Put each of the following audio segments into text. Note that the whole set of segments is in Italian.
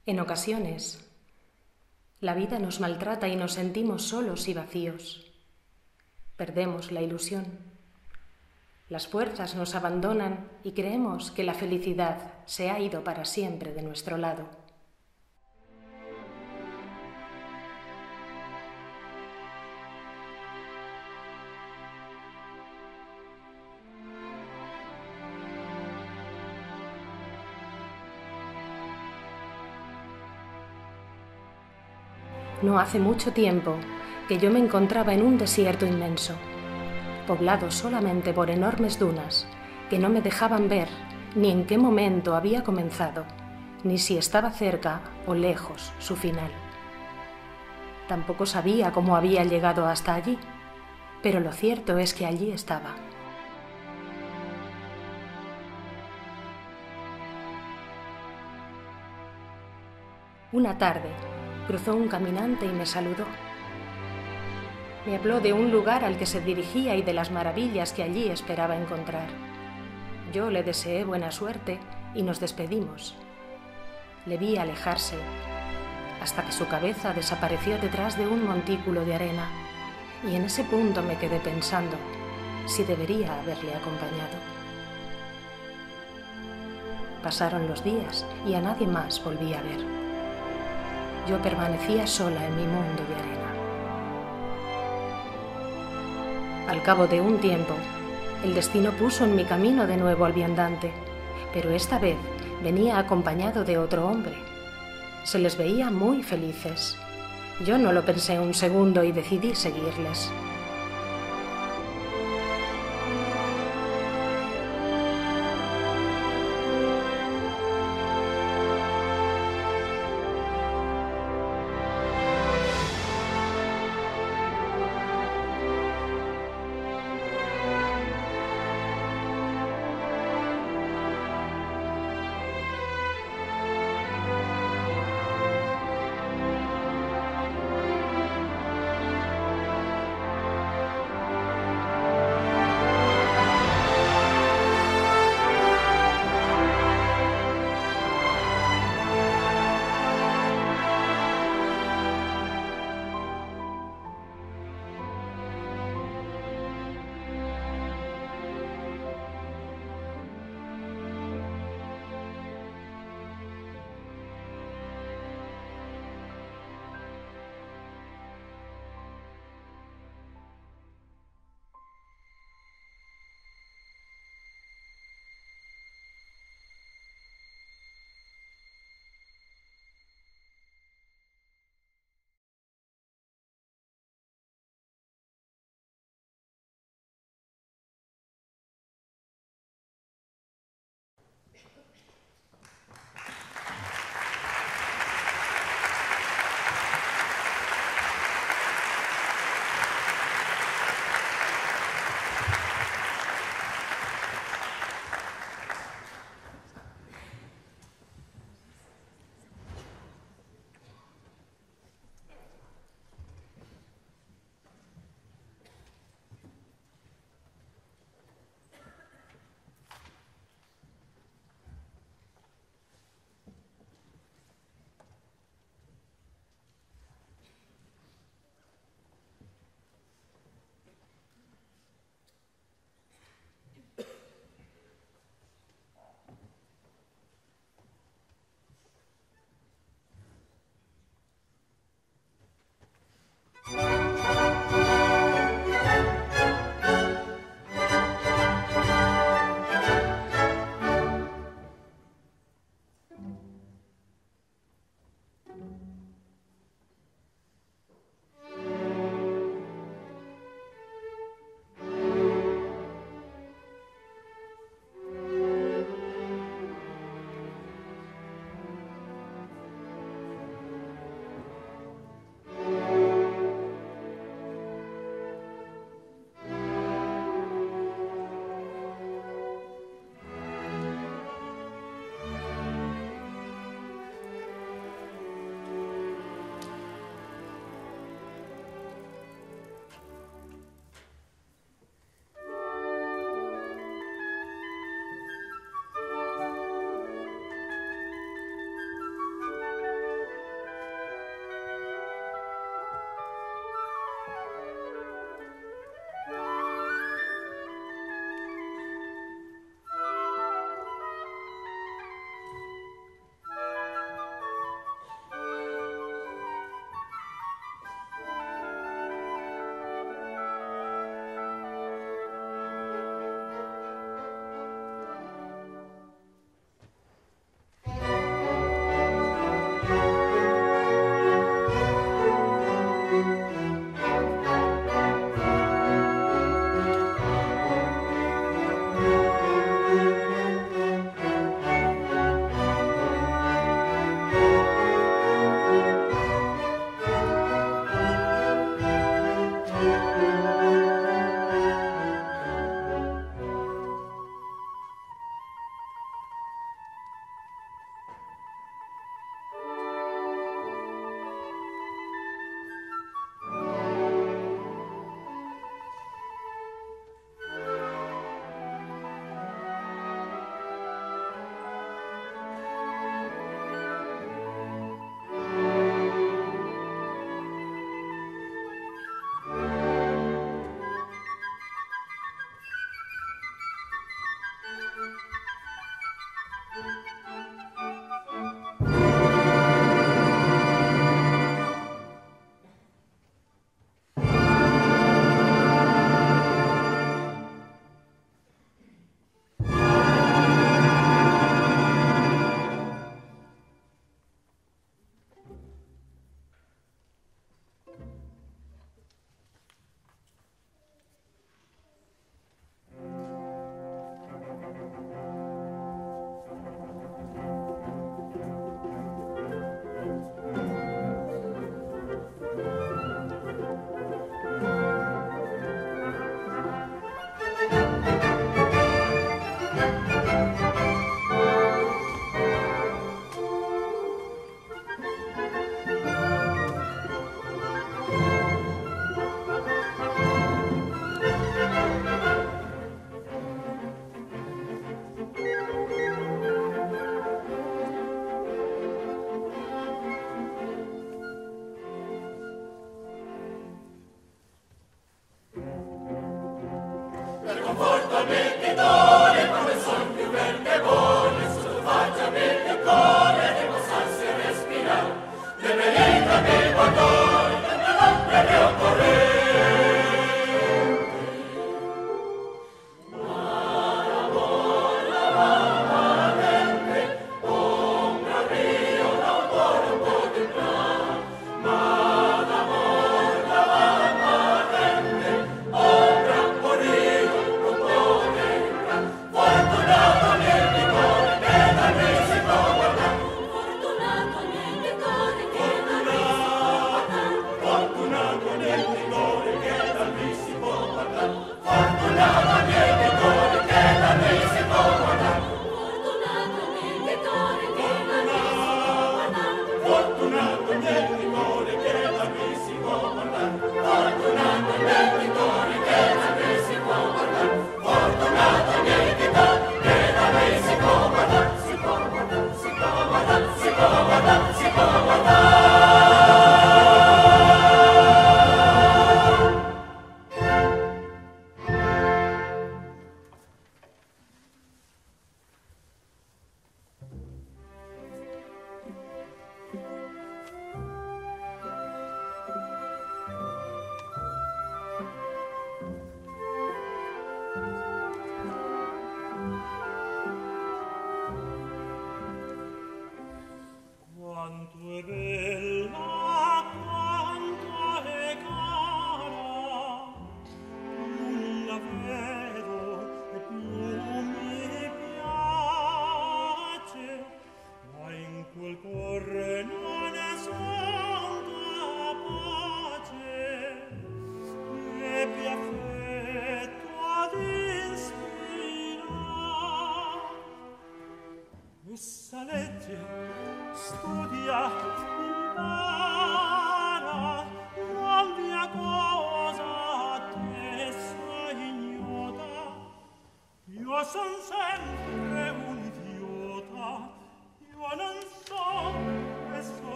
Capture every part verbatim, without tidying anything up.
En ocasiones, la vida nos maltrata y nos sentimos solos y vacíos. Perdemos la ilusión. Las fuerzas nos abandonan y creemos que la felicidad se ha ido para siempre de nuestro lado. No hace mucho tiempo que yo me encontraba en un desierto inmenso, poblado solamente por enormes dunas que no me dejaban ver ni en qué momento había comenzado, ni si estaba cerca o lejos su final. Tampoco sabía cómo había llegado hasta allí, pero lo cierto es que allí estaba. Una tarde cruzó un caminante y me saludó. Me habló de un lugar al que se dirigía y de las maravillas que allí esperaba encontrar. Yo le deseé buena suerte y nos despedimos. Le vi alejarse, hasta que su cabeza desapareció detrás de un montículo de arena, y en ese punto me quedé pensando si debería haberle acompañado. Pasaron los días y a nadie más volví a ver. Yo permanecía sola en mi mundo de arena. Al cabo de un tiempo, el destino puso en mi camino de nuevo al viandante, pero esta vez venía acompañado de otro hombre. Se les veía muy felices. Yo no lo pensé un segundo y decidí seguirles.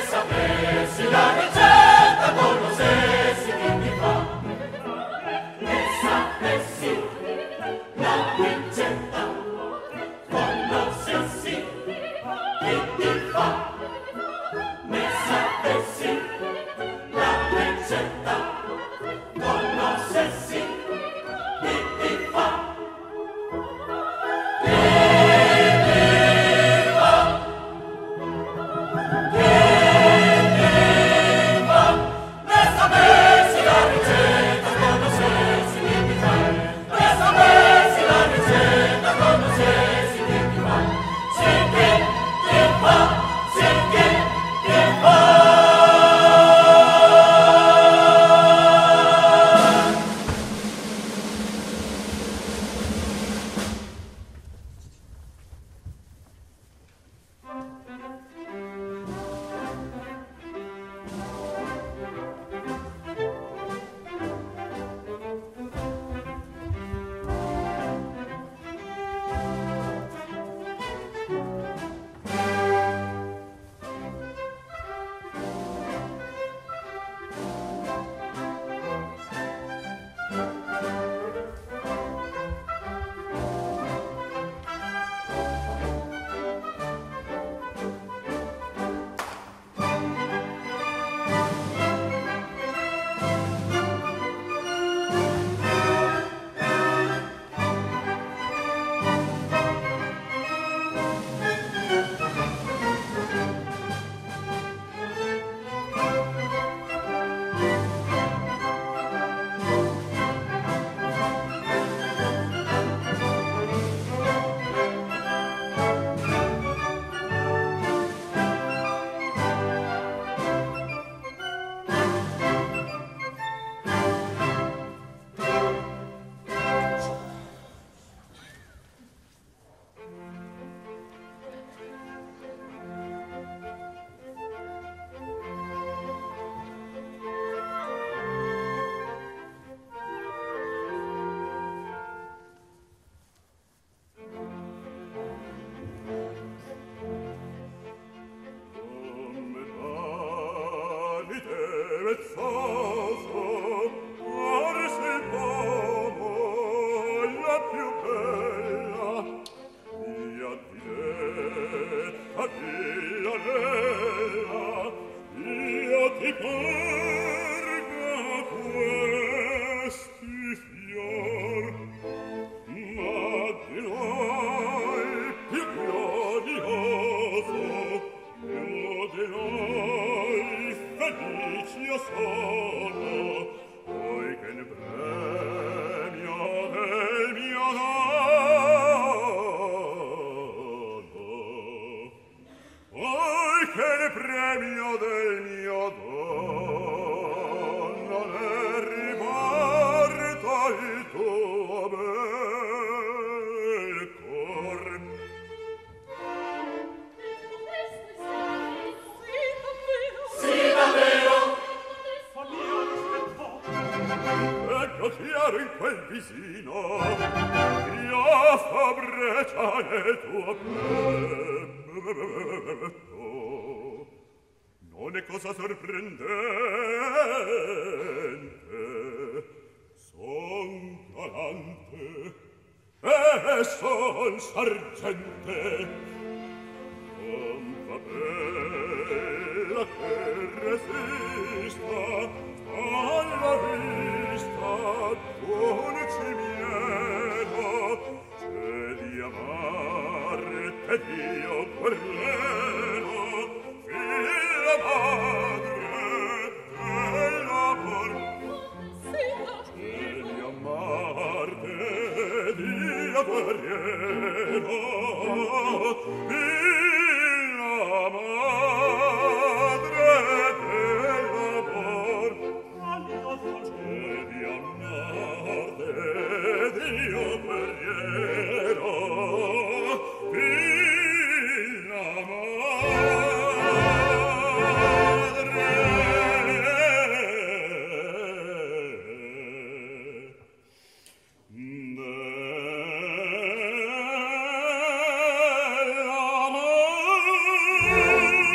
Thank you.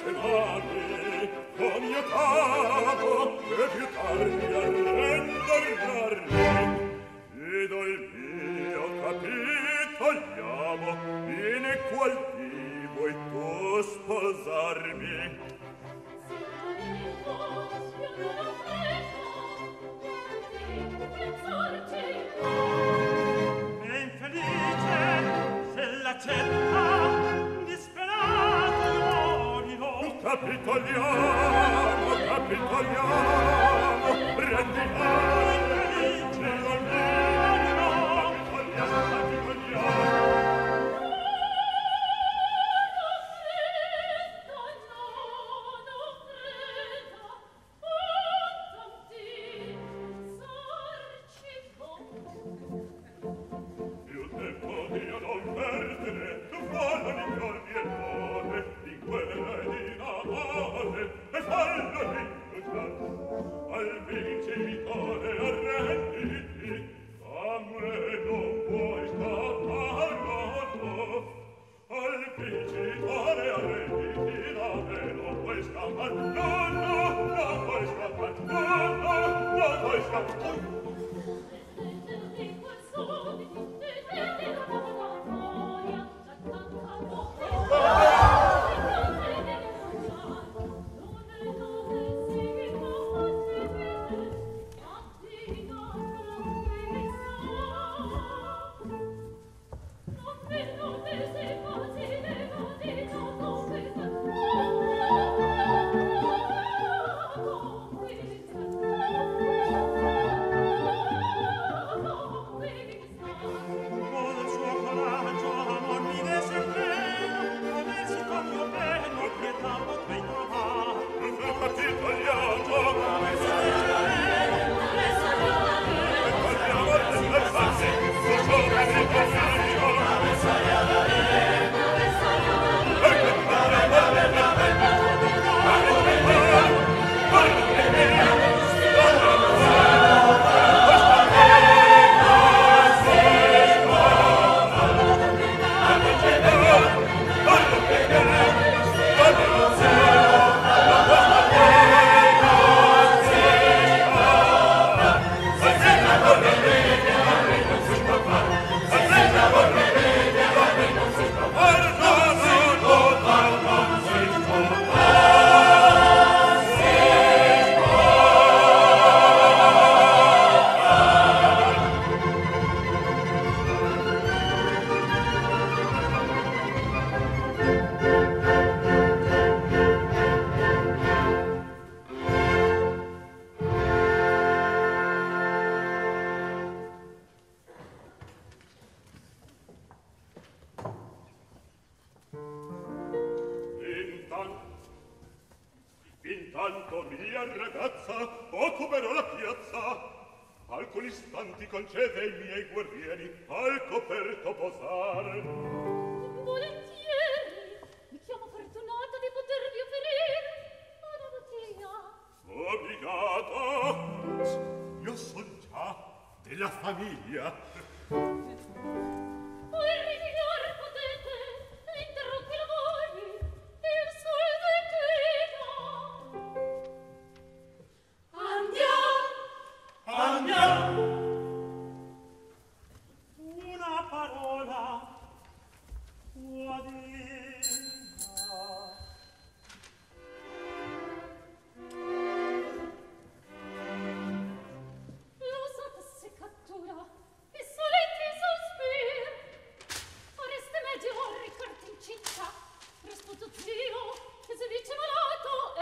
mani, con mio capo, e più tardi arrendermi. Ed al mio capitoliamo, in qual di vuoi tu sposarmi? E infelice, se l'accetta, disperato morirò. Capitoliamo, capitoliamo, prendi infelice, non morirò. Capitoliamo, capitoliamo. Intanto mia ragazza occuperò la piazza. Alcuni istanti concede ai miei guerrieri al coperto posare. Volentieri, mi chiamo fortunata di potervi offerire una notia. Obbligata. Io son già della famiglia. Poi ripigliare potete, interrotti i lavori, il sol declina. Andiamo! Andiamo! Una parola tua dirà. L'usata seccatura, i soliti sospir. Oreste meglio ricordi in città. Presto tuo zio, che si dice malato e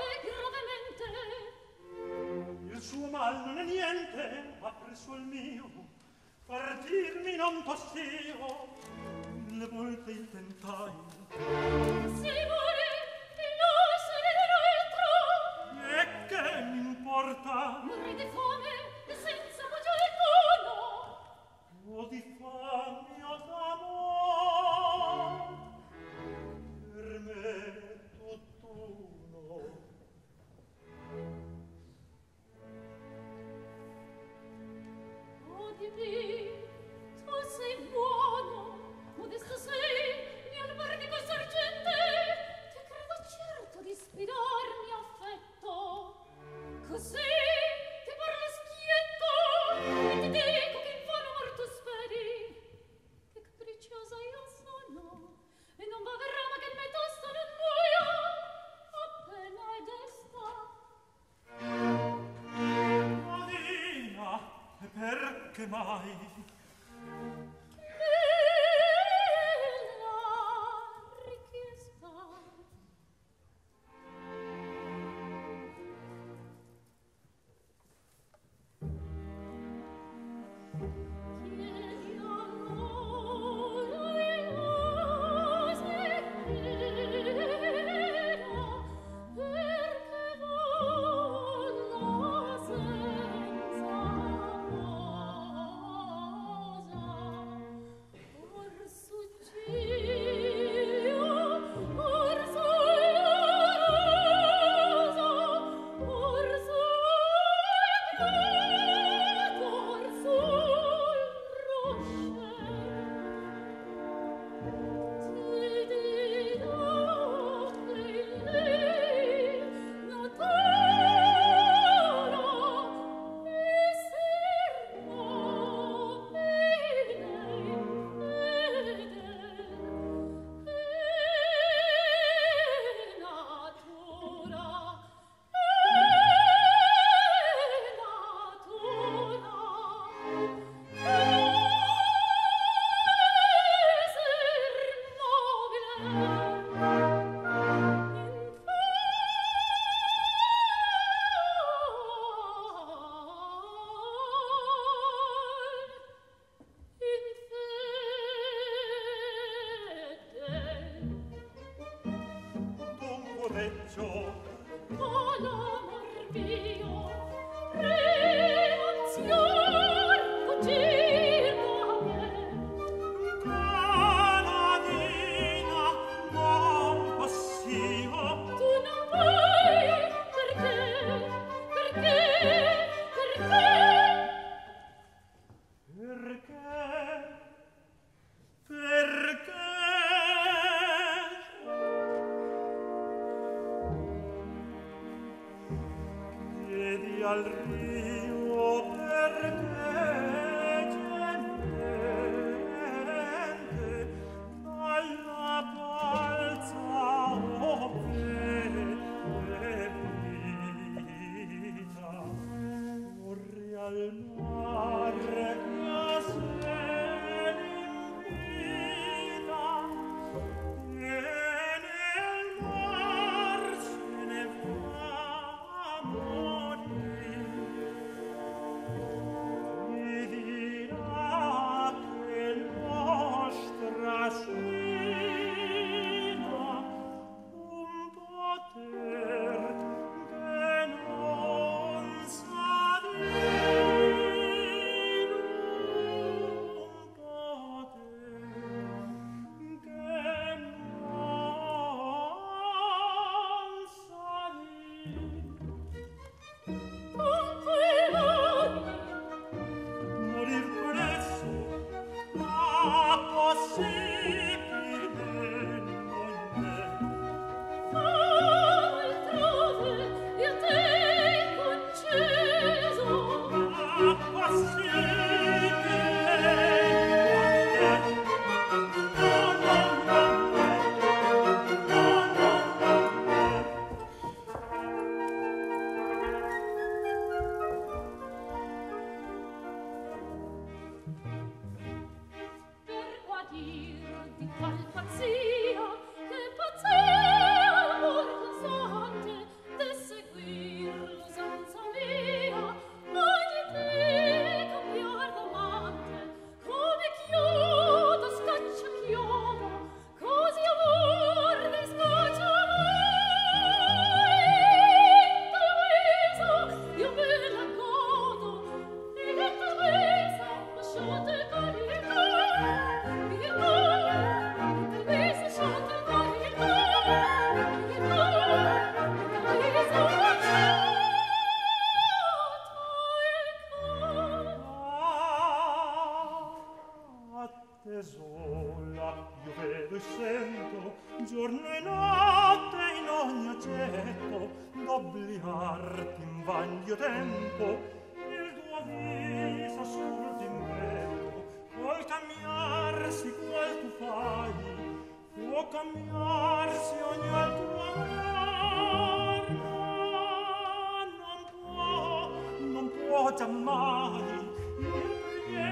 gravemente. Il suo mal non è niente, ma presso il mio partirmi non possio. Le volte il tentai. Se muore, il nostro altro. E che m'importa? Morri di fame e senza motivo alcuno. O di fame o d'amor, per me tutt'uno. Oh di me, tu sei buono, modesto sei, mio albernico sorgente. sempre mai. Giammai il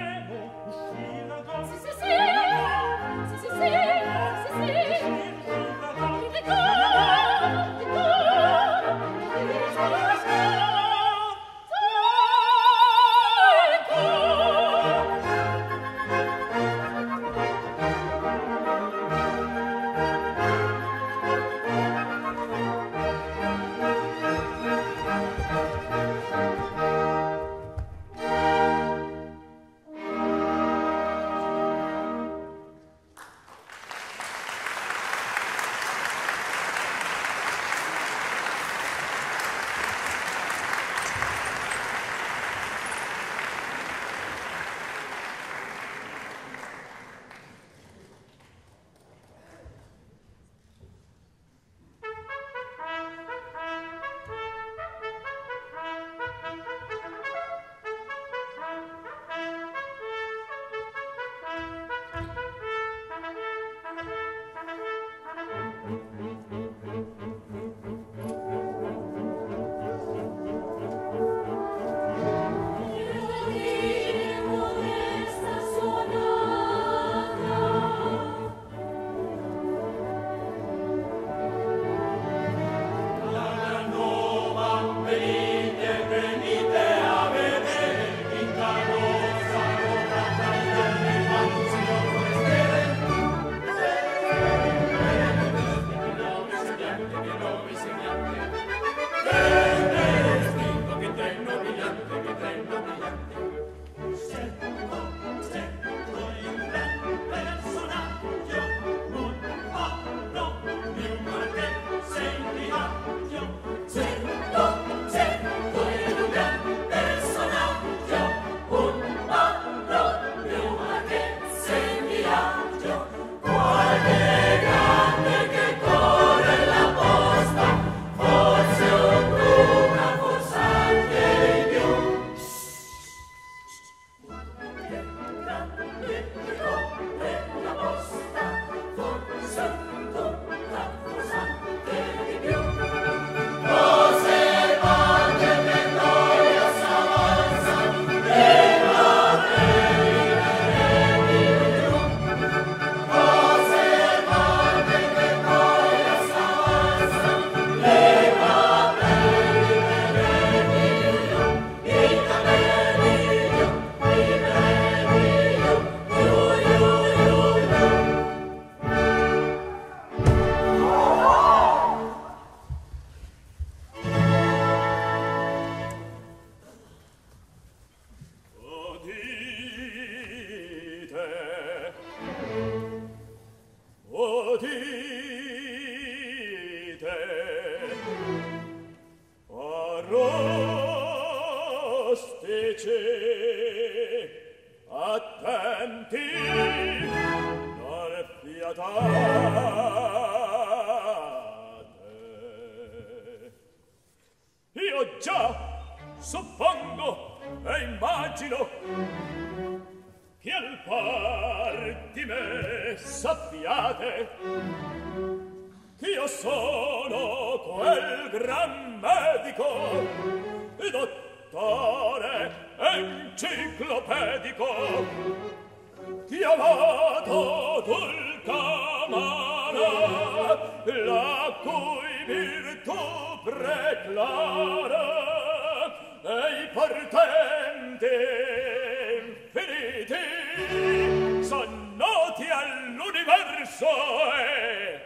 io già suppongo e immagino che al par di me sappiate che io sono quel gran medico e dottore enciclopedico che ha dato dulcamana la cui virtù preclara e i portenti infiniti son noti all'universo e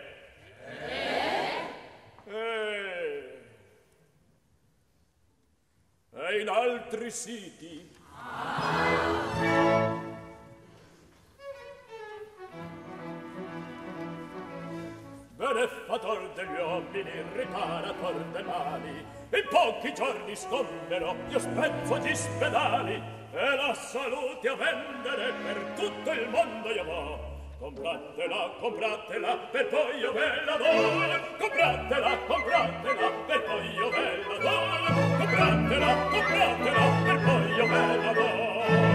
e e in altri siti benefattor degli uomini, riparator dei mali, in pochi giorni stomberò, io spezzo gli spedali, e la salute a vendere per tutto il mondo io vo. Compratela, compratela, per poi io ve la do. Compratela, compratela, per poi io ve la do. Compratela, compratela, per poi io ve la do.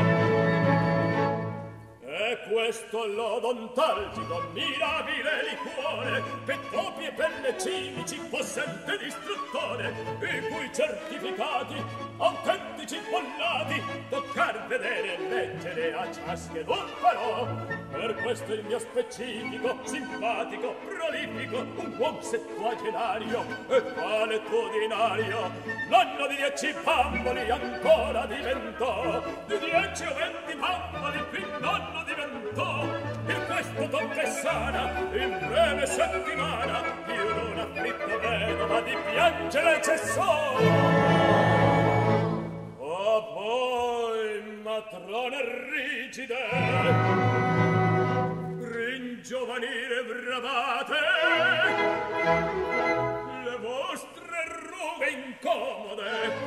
E questo l'odontalgico mirabile liquore per topi e pelle cimici possente distruttore i cui certificati autentici bollati toccar, vedere e leggere a ciaschedun farò. Per questo il mio specifico, simpatico, prolifico, un buon settuagenario e valetudinario l'anno di dieci bamboli ancora diventò, di dieci o venti bamboli fin nonno diventò. E questo tocca sana in breve settimana io non afflitto vedova di piangere cessò. O voi matrone rigide ringiovanire bravate le vostre rughe incomode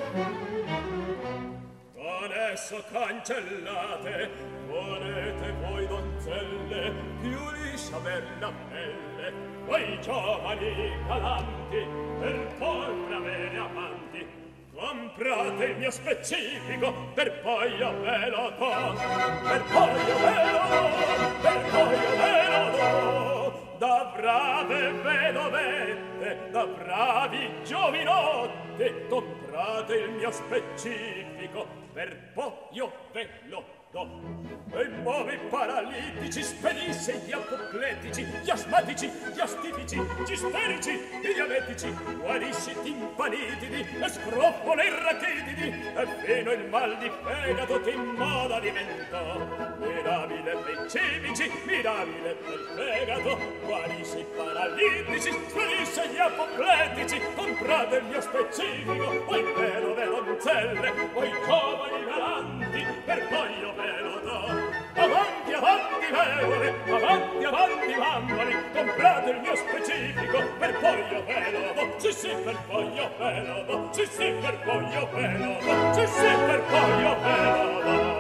adesso cancellate, volete voi donzelle più liscia bella pelle, voi giovani galanti per poi avere amanti, comprate il mio specifico per poi io ve lo do, per poi io ve lo do, per poi io ve lo do, da brave vedovette, da bravi giovinotti, comprate il mio specifico per poi io ve lo do. E muovi paralitici, spedisse gli apopletici, gli asmatici, gli astifici, gli isterici, i diabetici, guarisci timpanitidi, e scroppole irratididi, e fino il mal di fegato che in moda diventò. Mirabile per cimici, mirabile per fegato, guarisci paralitici, spedisse gli apopletici, comprate il mio specifico, voi vero donzelle, voi giovani galanti, per poi io ve lo do. Avanti, avanti, vevole, avanti, avanti, bamboli, comprate il mio specifico, per poi io ve lo do. Sì, sì, per poi io ve lo do. Sì, sì, per poi io ve lo do. Sì, sì, per poi io ve lo do.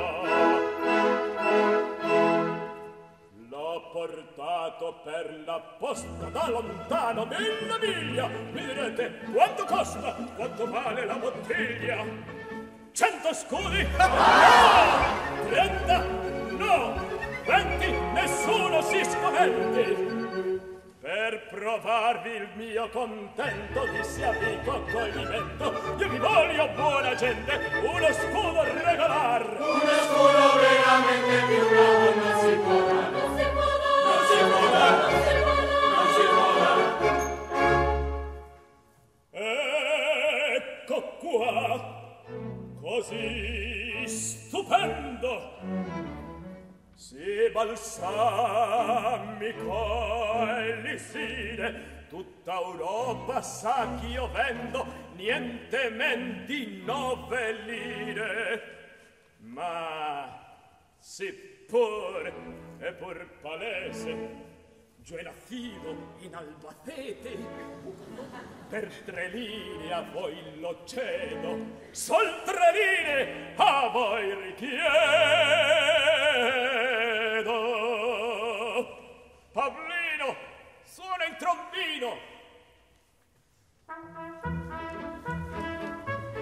L'ho portato per la posta da lontano, mille miglia. Mi direte, quanto costa? Quanto vale la bottiglia? Cento scudi? No! Trenta? No! Venti? Nessuno si scommetti! Per provarvi il mio contento, dissi amico accoglimento, io vi voglio buona gente, uno scudo regalar! Uno scudo veramente più bravo non si può dar! Non si può dar! Non si può dar! Non si può dar! Ecco qua! Così stupendo, sì balsamico e liside, tutta Europa sa ch'io vendo niente men di nove lire. Ma sì pur, è pur palese, giù in affido in Albacete, per tre lire a voi lo cedo, sol tre lire a voi richiedo. Pavlino, suona il trombino.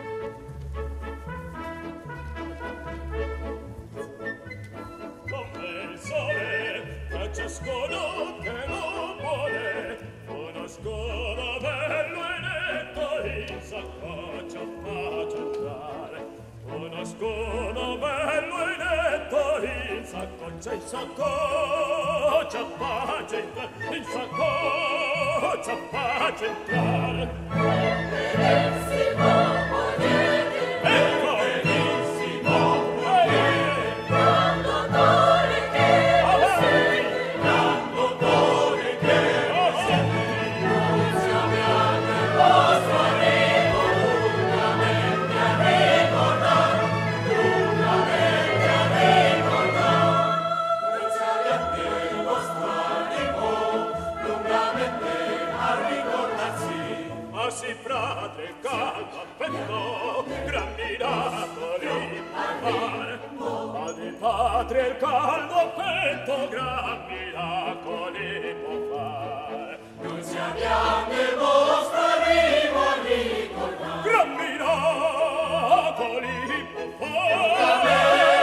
s'accoccia, faccia entrare. Conoscono bello e netto, il s'accoccia, il s'accoccia, faccia entrare, il s'accoccia, faccia entrare. Benissimo, volete, ecco, benissimo, volete, gran dottore che siete, gran dottore che siete, non ci abbiate vostro arrivo, lungamente a ricordare, lungamente a ricordare, non ci abbiate il vostro arrivo, lungamente a ricordarsi. Ma si frate calma affetto, gran miracoli fare. Ma di patria il caldo affetto, gran miracoli può fare. Non si abbiamo il vostro arrivo a ricordare. Gran miracoli può fare.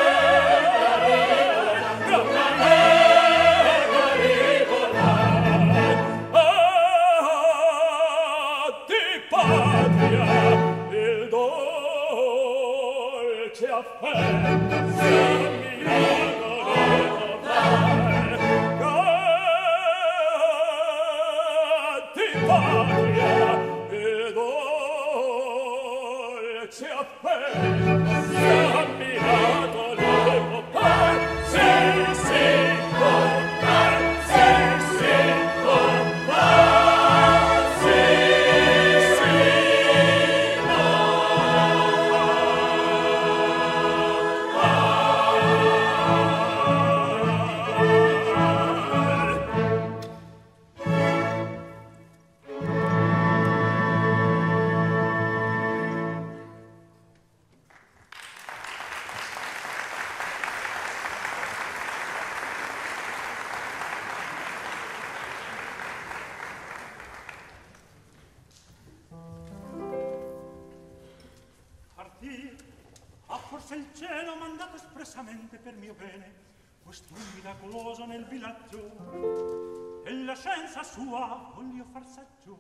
Gran miracoli ricordare. Ah, di patria il dolce affetto, gran miracoli può fare. Ah, di patria il dolce affetto, gran miracoli può fare. Sì, sì, può fare, sì, sì, può fare, sì, sì, può Partì, ha forse il cielo mandato espressamente per mio bene questo miracoloso nel villaggio e la scienza sua voglio far saggio.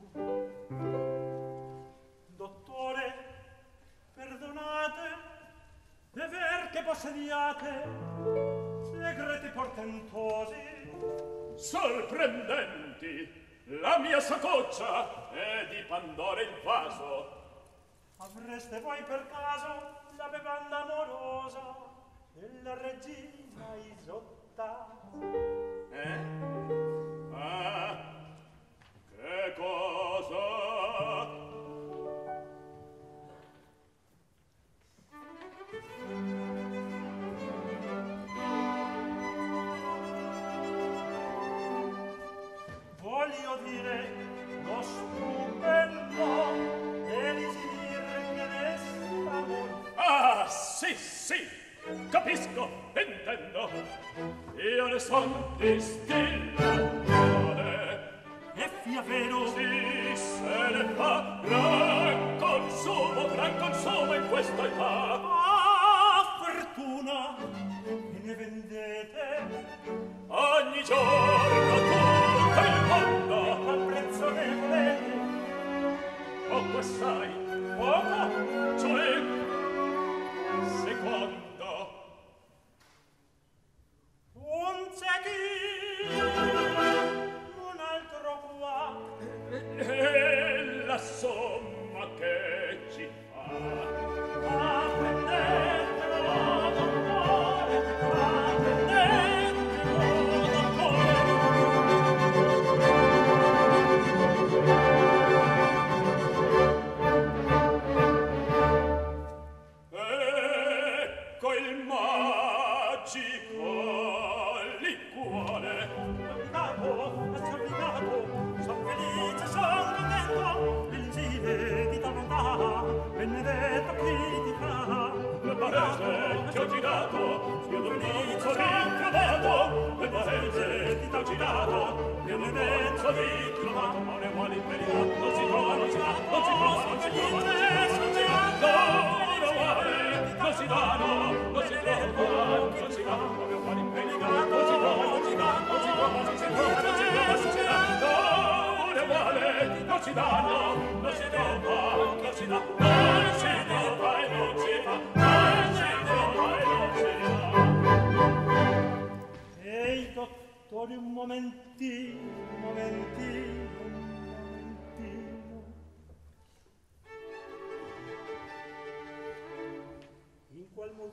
Dottore, perdonate de ver che possediate segreti portentosi, sorprendenti. La mia saccoccia è di Pandora il vaso. avreste voi per caso la bevanda amorosa della regina Isotta? Eh? Ah, che cosa? Voglio dire lo stupendo elisir che restavo. Ah, sì, sì, capisco, intendo. Io ne son distillazione. E fia vero? Sì, se ne fa gran consumo, gran consumo in questa età. Ah, fortuna, me ne vendete Ogni giorno tutto il mondo. al prezzo ne volete. Poco assai, poco, cioè secondo. Un zecchino, un altro qua. E la somma che ci fa. Ah, prendetelo, dottore, ah, prendetelo, dottore. Ecco il magico liquore. Nato, assorbinato, son felice, son contento, l'Elisire di tal bontà, benedetto chi ti fa. Le parese ti ho girato, io non felice ritrovato. Le parese ti ho girato, io non ritrovato. Ma le uguali in verità non si trova, non si dà, non si trova, non si trova, non si trova. No, le uguali non si danno, non si trova, non si dà. Ma le uguali in verità non si trova, non si dà, non si trova, non si trova, non si trova, non si dà. No, le uguali non si danno, non si trova, non si dà.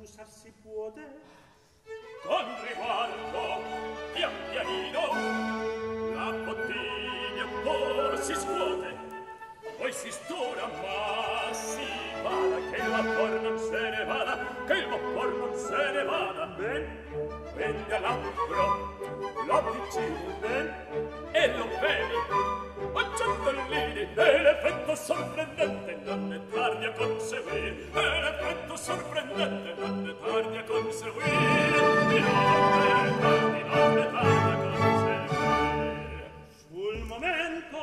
usar si puede. Con riguardo, pian pianino, la bottiglia un po' si scuote, poi si stura, ma si vada, che il vapor non se ne vada, che il vapor non se ne vada. Ben, prendi all'altro, lo piccini, ben, e lo vedi, a centellini, e l'effetto sorprendente non è tardi a conseguire, e l'effetto sorprendente non è tardi a conseguire, non è tardi, non è tardi a conseguire. Sul momento,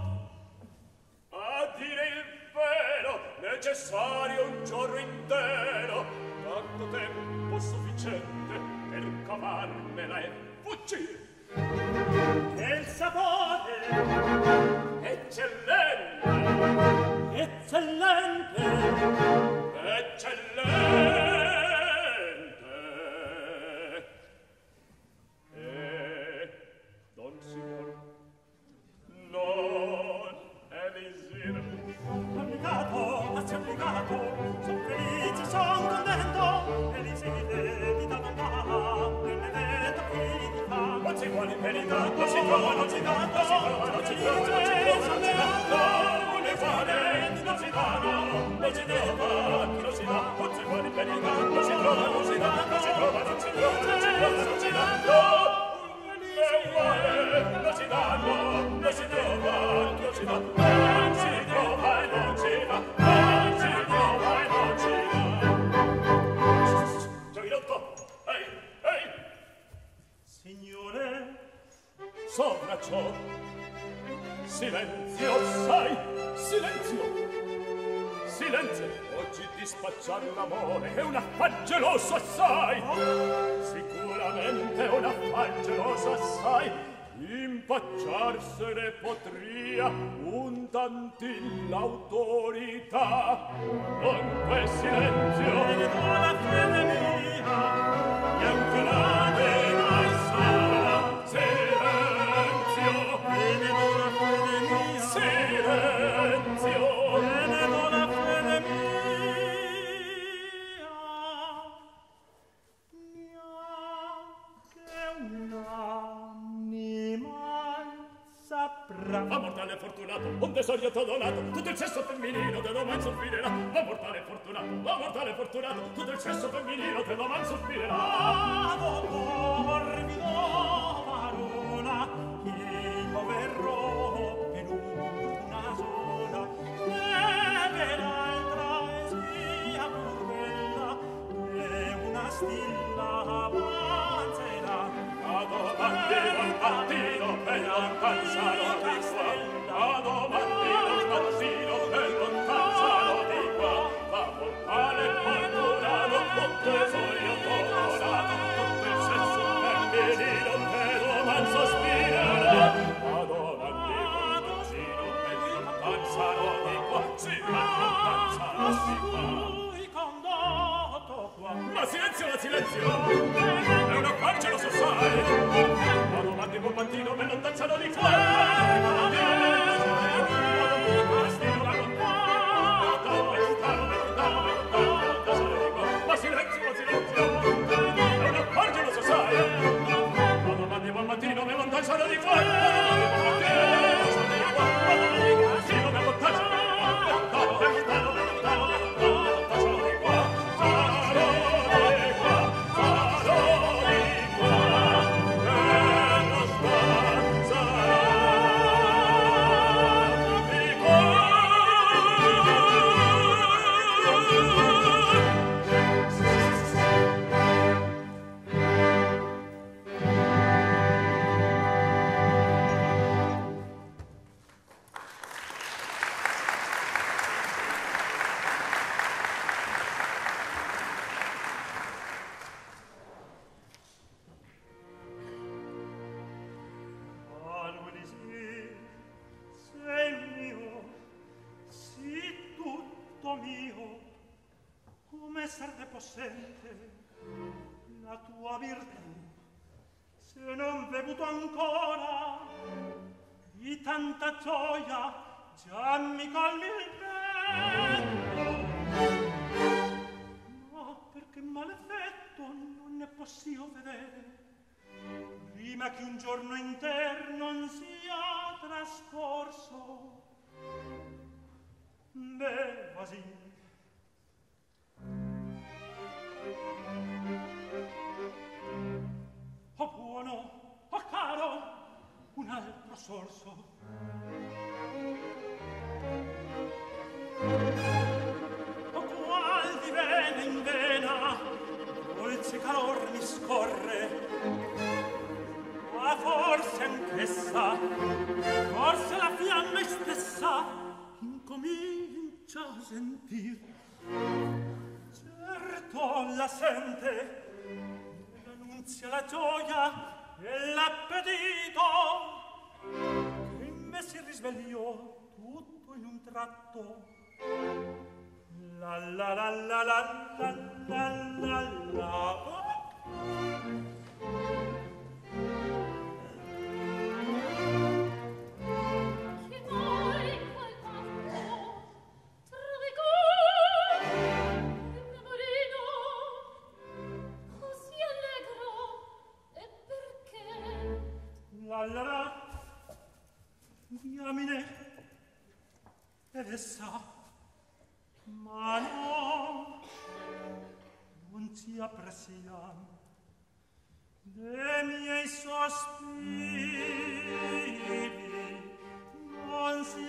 a dire il vero, necessario un giorno intero, tanto tempo sufficiente per cavarmela e fuggire. che il sapore Eccellente, eccellente, eccellente. E Don Simon non è visibile. obbligato, assi obbligato, son felice, son contento, Eliside ti da lontana, benedetto qui ti fa. Non si vuole in verità, non si trova, non si dà, non si trova, non si trova, non si trova, non si dà, non le fare, non si dà, non si trova, non si dà, non si vuole in verità, non si trova, non si dà, non si trova, non si trova, non si trova, non si dà, non le vuole, non si dà, non si trova, non si dà, non si trova e non si dà, non si trova e non si dà. Giovinotto, ehi, ehi! Signore, Sopra ciò, silenzio, sai, silenzio, silenzio. Oggi dispacciar l'amore è un affar geloso assai, sicuramente un affar geloso assai. Impacciarsene potria un tantin l'autorità. Dunque silenzio, la fede mia, e anche l'anima è sana. Silenzio, venevo la fede mia, silenzio. venevo la fede mia, neanche un'anima saprà. Va mortale fortunato, un tesorietto donato, tutto il sesso femminile te lo man soffrirà. Va mortale fortunato, va mortale fortunato, tutto il sesso femminile te lo man soffrirà. Ado torbido varona, io verrò per una sola, e per l'altra sia pur bella, e una stilla avanzerà. Ado bandito al mattino per lontansano di qua, ado bandito al mattino per lontansano di qua. Va mortale fortunato, un tesorietto donato, tutto il sesso femminile te lo man sospirerà. Ado bandito al mattino per lontansano di qua, sì, per lontansano di qua. Lui condotto qua, Ma silenzio, ma silenzio! È un affar geloso, sai! Ma non mandi un mattino per lontanzano di qua! Ma silenzio, ma silenzio! È un affar geloso, sai! Ma non mandi un mattino per lontanzano di qua! possente la tua virtù, se non bevuto ancora di tanta gioia già mi colmi il petto. Ma perché malefetto non ne possio vedere prima che un giorno inter non sia trascorso. Beh, quasi. Oh buono, oh caro, un altro sorso. O qual di vena in vena dolce calor mi scorre, ma forse anch'essa, forse la fiamma stessa incomincia a sentir. Certo la sente, l'annunzia la gioia e l'appetito, che in me si risvegliò tutto in un tratto. La la la la la la la la la. Che mai quel fatto trovicò innamorino così allegro, e perché? La la la. Diamine ed essa, ma no, non si appressiam de miei sospiri, non si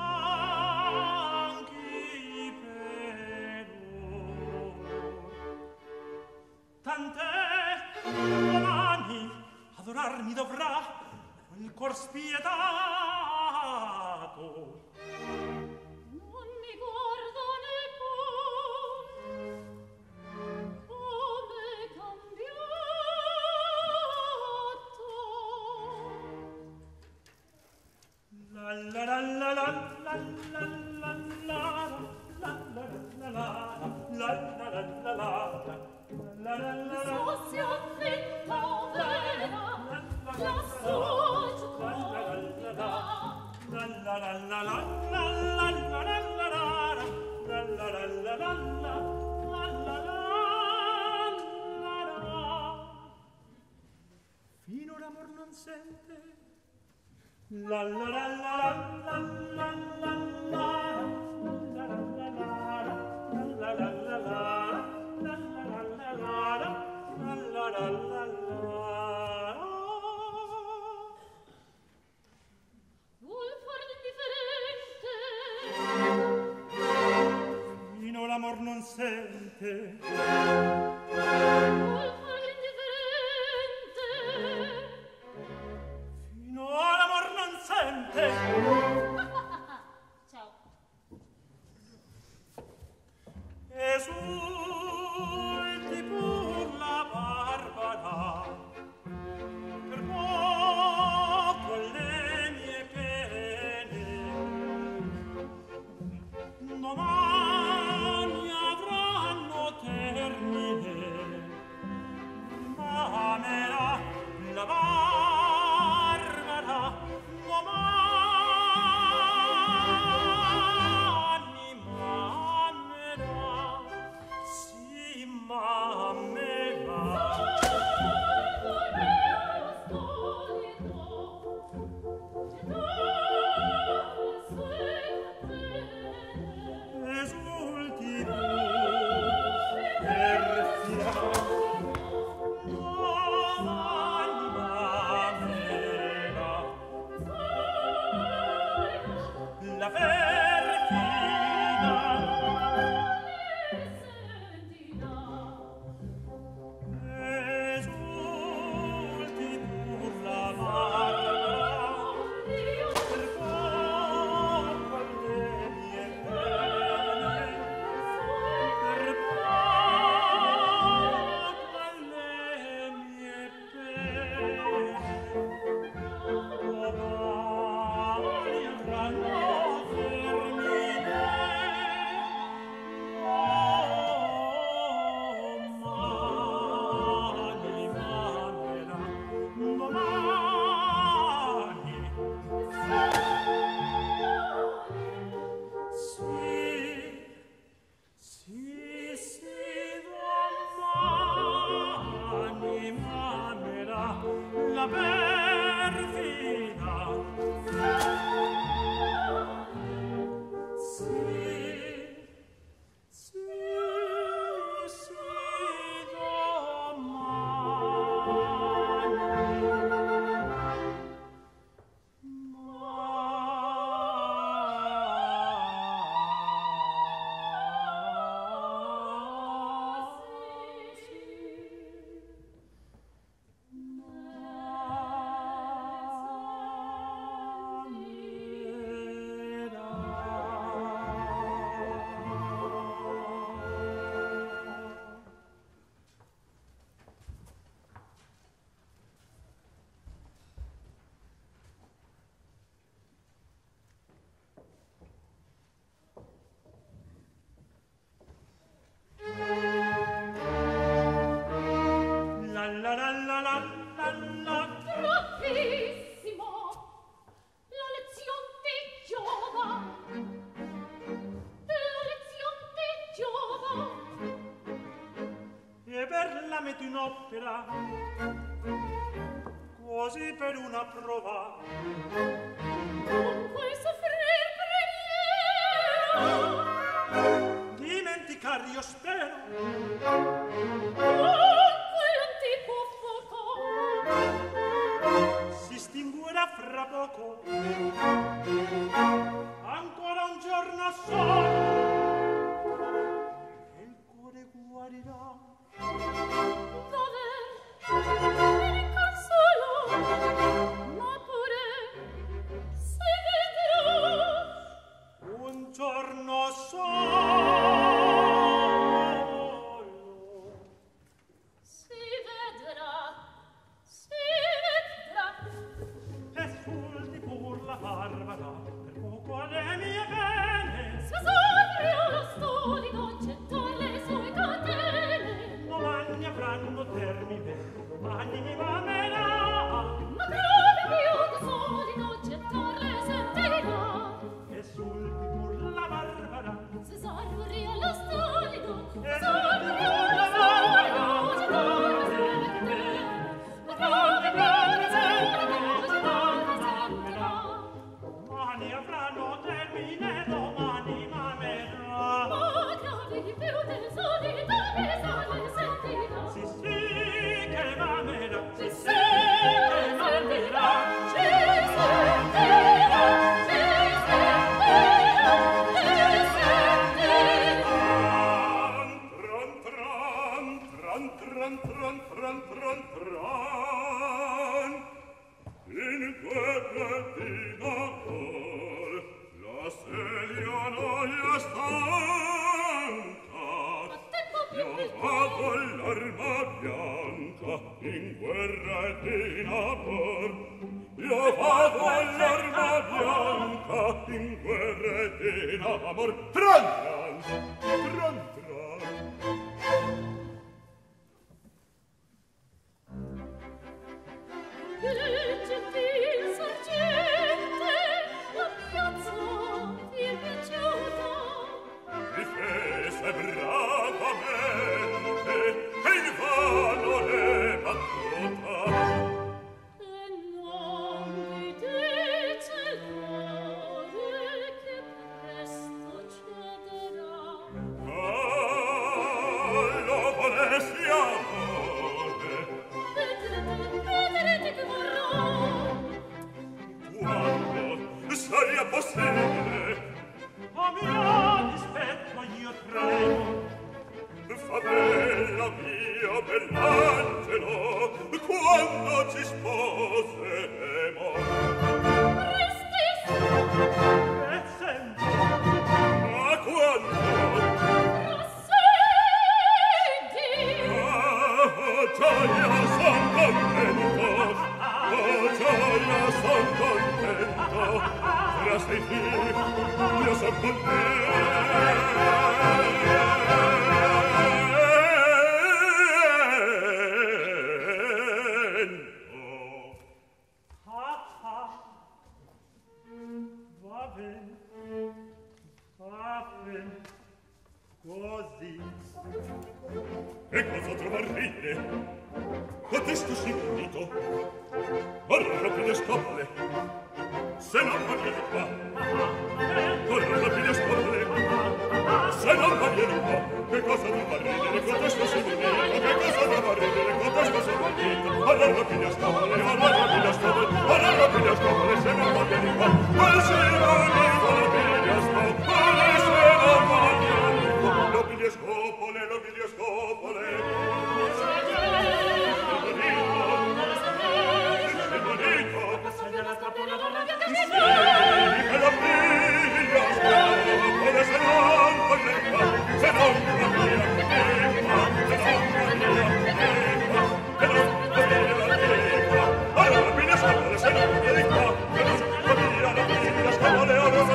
stanchi per loro. Tant'è, domani adorarmi dovrà quel cor spietato. Non mi guardo neppur come cambiato. La la la la la la la la la la la la la la la la la. So si affitto vera la sua gioia. La la la la la la la la la la la la la la la la la. Fino l'amor non sente. La la la la la la la la la la la la la la la. Vuol far l'indifferente. Fino l'amor non sente. Vuol far l'indifferente. Fino l'amor non sente. Ciao. Esulti pur la Barbara, per poco le mie pene. Domani avranno termine, ma amerà la Barbara domani, m'amerà, sì, m'amerà. Esulti pur, perfida, domani m'amerà. La perfida esulti pur la Barbara, per poco alle mie pene, per poco alle mie pene. Domani avranno la lezione ti giova. E per la metto in opera, così per una prova. Non puoi soffrir preliero. Dimenticar io spero. Con quell'antico fuoco Si stinguerà fra poco. Ancora un giorno solo e il cuore guarirà. dove il consolo, ma pure si vedrà Un giorno solo si vedrà si vedrà e sul di pur la barbara per poco alle mie pene s'esagrio lo stolido gettar le sue catene domani avranno termine domani mi vamerà ma grave più che solido gettar le sentirà e sul di pur la barbara s'esagrio lo stolido e s'esagrio lo stolido gettar le sentirà ma grave più che solido gettar le sentirà domani avranno termine domani vamerà ma grave più del solido gettar le sentirà sì sì che vamerà Ci sentirà, ci sentirà, ci sentirà, ci sentirà. Tran, tran, tran, tran, tran, tran, tran, tran. In guerra di Napoli la sedia noia stanca. Io vado all'arma bianca in guerra di Napoli. Io vado all'arma bianca in guerra di Napoli. Tran, tran, tran, tran. Gentil sorgente, la piazza ti è piaciuta? Difese bravamente e invano le battuta. E non vi dice il cuore che presto cederà. Ah, lo volessi amore, Vedrete, vedrete che vorrò. quando saria possibile a mio dispetto io tremo fa bella mia bell'angelo quando ci sposeremo. Prestissimo, e sempre Ma quando prossegui. ah, gioia son contento, oh gioia son contento, tra sei figli io son contento. ah ah va bene va bene così E cosa trovar ridere? Cotesto signito, corro più le scopole, se non va viene qua. Corro più le scopole, se non va viene qua. Che cosa trovar ridere? Cotesto signito, che cosa trovar ridere? Cotesto signito, corro più le scopole, corro più le scopole, corro più le scopole, se non va viene qua. Quel signito, più le scopole, se non va viene qua. Lo più le scopole, lo più le scopole. Se non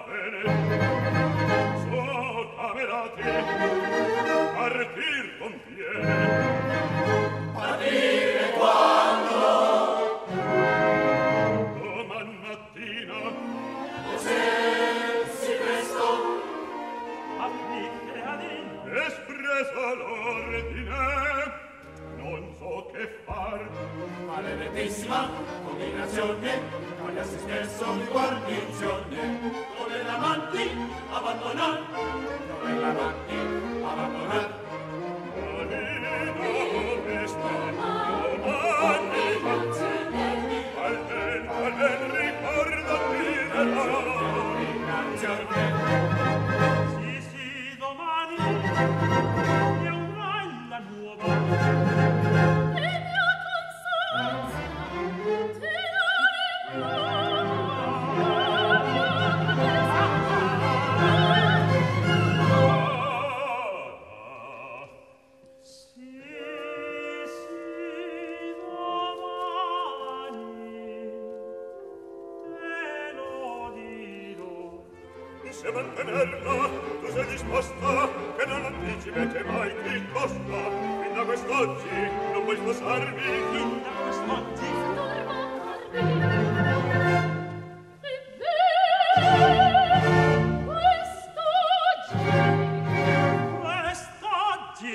bene. So camerati, partir conviene. Partire quando? Doman mattina. Cos'è presto? Afflitte ad il Espresso l'ordine, non so che far. Maledettissima combinazione, con a se stesso di guarnizione. Dove l'amanti abbandonar, dove l'amanti abbandonar. Manina onesta, domani mazzini, al ben, al ben ricordati della Innanzi al che Sì, sì, domani è un'alla nuova. E mia constanza te la Sì, sì, domani te lo dirò. se mantenerla, tu sei disposta, che non anticipe che mai ti costa. Fin da quest'oggi non puoi sposarmi. Fin da quest'oggi dorma carmi. E quest'oggi, quest'oggi,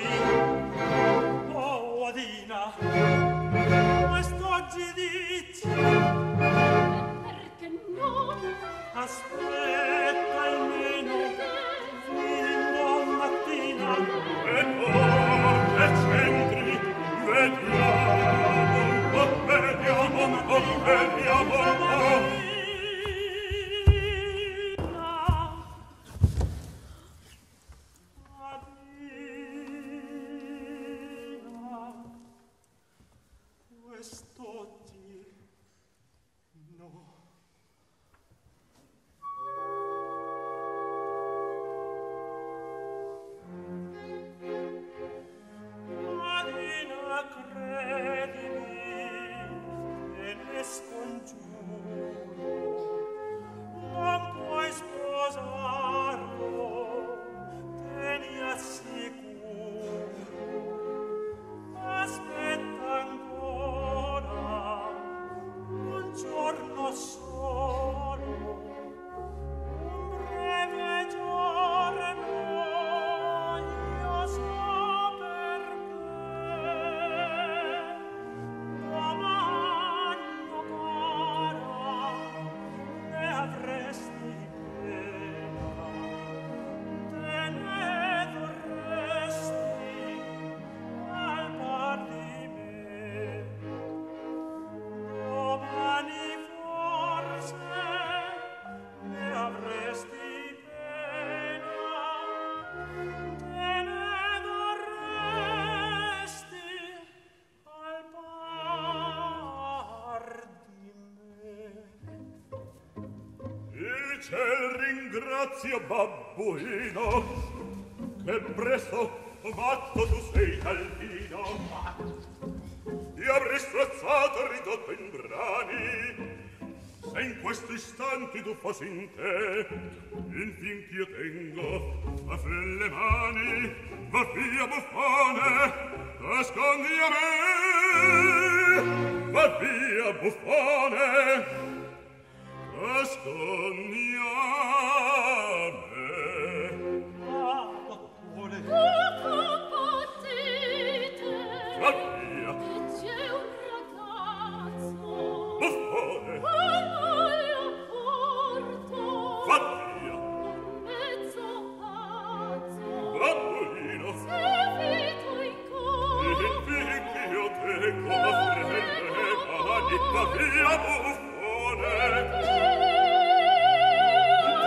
oh Adina, quest'oggi dici, perché no? aspetta almeno fino a mattina. E oh, che c'entri, vediamo un po', vediamo un po', vediamo un po'. Adina, quest'oggi no. Adina, credimi, te ne scongiuro, non puoi sposarlo, te ne assicuro. Aspetta ancora un giorno solo, un breve giorno, io so perché. Domani, oh cara, ne avresti pena, te ne vorresti al par di me. Domani forse ne avresti pena, te ne vorresti al par di me. Il ciel ringrazio, babbuino, che presto matto tu sei calvino. Io avrei strozzato e ridotto in brani, se in questo istante tu fossi in te. Infin ch'io tengo a fre le mani, va via buffone, nascondi a me. Va via buffone, nascondi a me. Ah, dottore, tu compatite, Va via, che c'è un ragazzo buffone, al olio porto, va via, un mezzo pazzo, babbuino. se vito in cor, Il fin ch'io tengo a fre le mani, va via buffone. che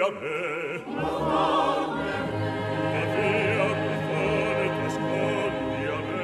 a me. E via, profane, t'ascolti a me.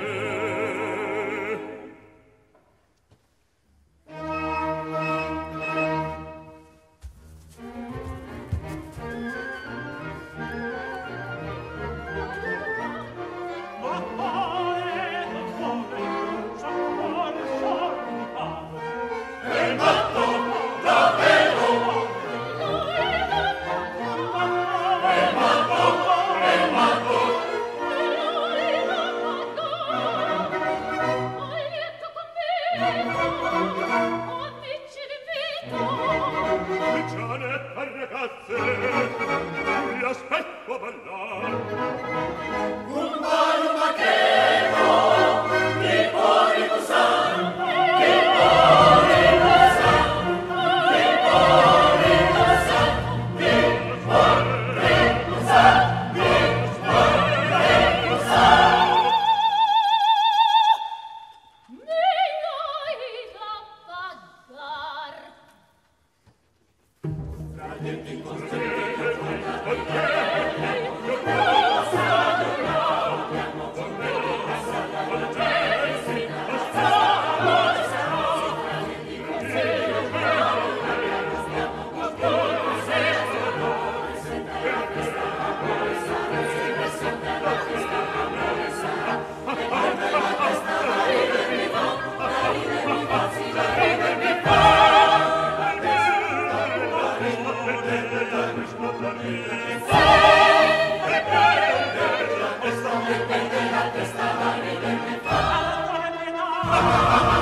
Vi aspetto a ballar. Un ballo macchino, chi può ricusar, chi può ricusar, chi può ricusar, chi può ricusar, chi può ricusar. Meglio ir a pagar. Tra dienti incontri, Ah!